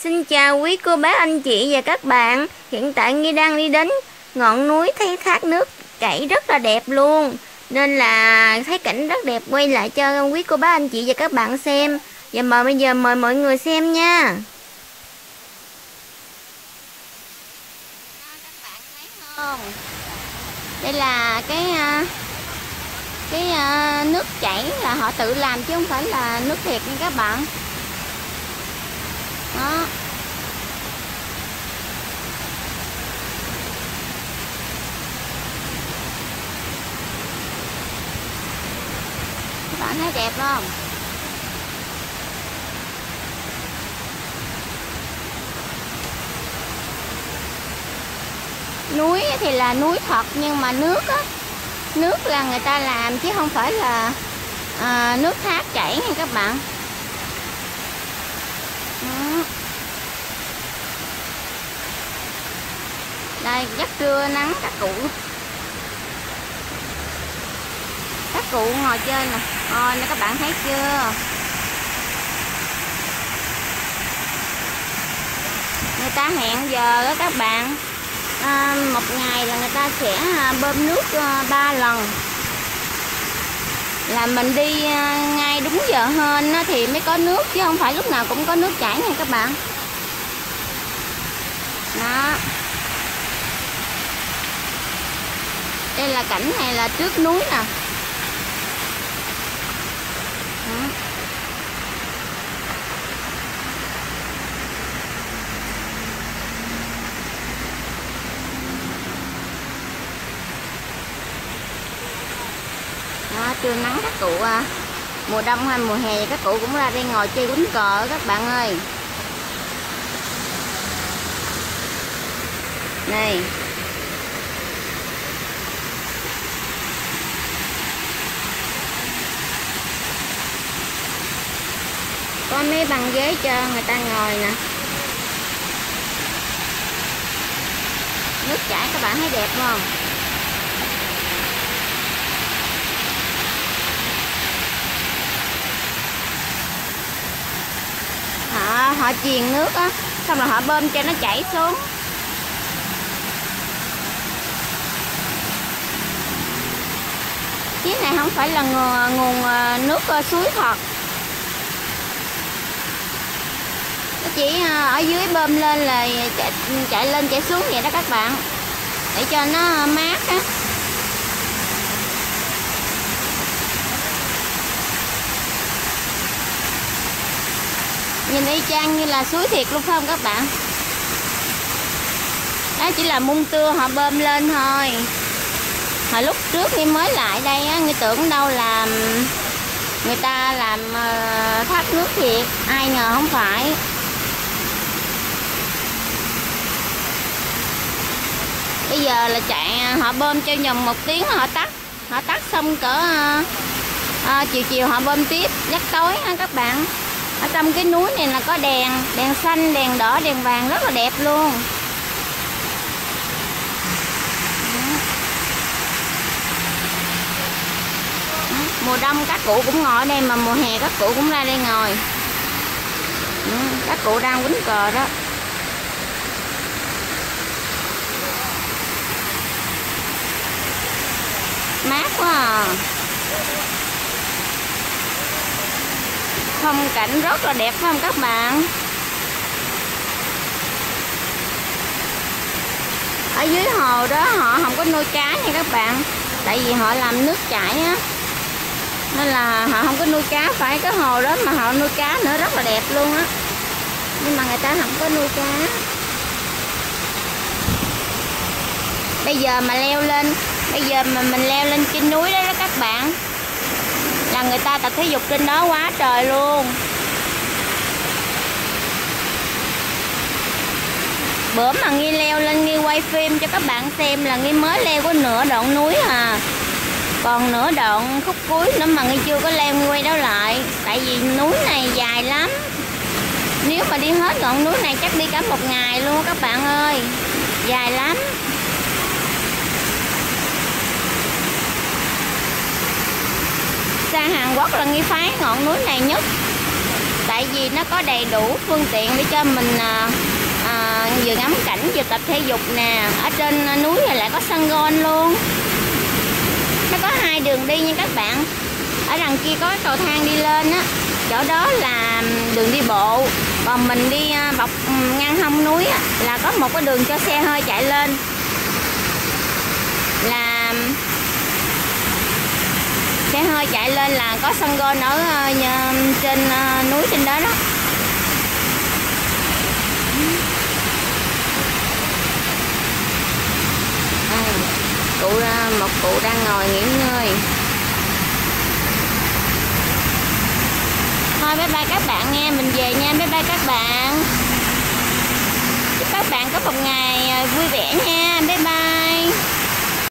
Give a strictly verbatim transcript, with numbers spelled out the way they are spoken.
Xin chào quý cô bác anh chị và các bạn. Hiện tại Nghi đang đi đến ngọn núi thấy thác nước chảy rất là đẹp luôn, nên là thấy cảnh rất đẹp, quay lại cho quý cô bác anh chị và các bạn xem. Và mời bây giờ mời mọi người xem nha. Các bạn thấy không? Đây là cái cái nước chảy là họ tự làm chứ không phải là nước thiệt nha các bạn. Đó. Các bạn thấy đẹp không? Núi thì là núi thật, nhưng mà nước á, nước là người ta làm chứ không phải là à, nước thác chảy nha các bạn. Đó. Đây, giấc trưa nắng các cụ các cụ ngồi chơi nè. Rồi nè, các bạn thấy chưa? Người ta hẹn giờ đó các bạn, à, một ngày là người ta sẽ bơm nước ba lần, là mình đi ngay đúng giờ hên thì mới có nước, chứ không phải lúc nào cũng có nước chảy nha các bạn. Đó. Đây là cảnh này là trước núi nè. Đó. Đó, trưa nắng các cụ à, mùa đông hay mùa hè các cụ cũng ra đây ngồi chơi quýnh cờ các bạn ơi. Này, có mấy băng ghế cho người ta ngồi nè. Nước chảy các bạn thấy đẹp không? Họ, họ chuyền nước á, xong rồi họ bơm cho nó chảy xuống. Chiếc này không phải là nguồn, nguồn nước suối thật, nó chỉ ở dưới bơm lên là chạy, chạy lên chạy xuống vậy đó các bạn, để cho nó mát á. Nhìn y chang như là suối thiệt luôn phải không các bạn? Đó chỉ là mung tưa họ bơm lên thôi. Hồi lúc trước khi mới lại đây á, người tưởng đâu là người ta làm uh, thác nước thiệt, ai ngờ không phải. Bây giờ là chạy họ bơm cho vòng một tiếng họ tắt, họ tắt xong cỡ uh, uh, chiều chiều họ bơm tiếp giấc tối ha các bạn. Ở trong cái núi này là có đèn, đèn xanh, đèn đỏ, đèn vàng rất là đẹp luôn. Mùa đông các cụ cũng ngồi ở đây, mà mùa hè các cụ cũng ra đây ngồi. Các cụ đang quýnh cờ đó. Mát quá à. Phong cảnh rất là đẹp phải không các bạn? Ở dưới hồ đó họ không có nuôi cá nha các bạn, tại vì họ làm nước chảy á, nên là họ không có nuôi cá. Phải cái hồ đó mà họ nuôi cá nữa, rất là đẹp luôn á, nhưng mà người ta không có nuôi cá. Bây giờ mà leo lên, bây giờ mà mình leo lên trên núi đó đó các bạn, là người ta tập thể dục trên đó quá trời luôn. Bữa mà Nghi leo lên Nghi quay phim cho các bạn xem là Nghi mới leo có nửa đoạn núi à, còn nửa đoạn khúc cuối nữa mà Nghi chưa có leo. Nghi quay đó lại, tại vì núi này dài lắm, nếu mà đi hết ngọn núi này chắc đi cả một ngày luôn các bạn ơi, dài lắm. Sang Hàn Quốc là Nghi phái ngọn núi này nhất, tại tại vì nó có đầy đủ phương tiện để cho mình à, à, vừa ngắm cảnh vừa tập thể dục nè. Ở trên núi này lại có sân golf luôn. Nó có hai đường đi nha các bạn. Ở đằng kia có cái cầu thang đi lên á, chỗ đó là đường đi bộ, còn mình đi bọc ngang hông núi á, là có một cái đường cho xe hơi chạy lên, là xe hơi chạy lên là có sân golf ở trên núi trên đó đó. À, cụ một cụ đang ngồi nghỉ ngơi. Thôi bye bye các bạn nghe, mình về nha, bye bye các bạn. Chúc các bạn có một ngày vui vẻ nha, bye bye.